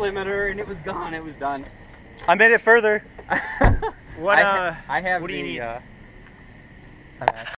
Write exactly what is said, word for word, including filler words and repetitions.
limiter and it was gone. It was done. I made it further. What, I, uh, I have what do the, you need? Uh,